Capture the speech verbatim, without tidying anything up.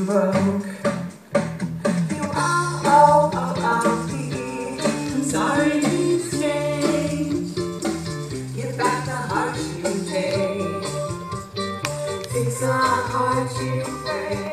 broke. You oh, oh, oh, oh, dear. I'm sorry to say. Give back the heart you take. Fix the heart you break.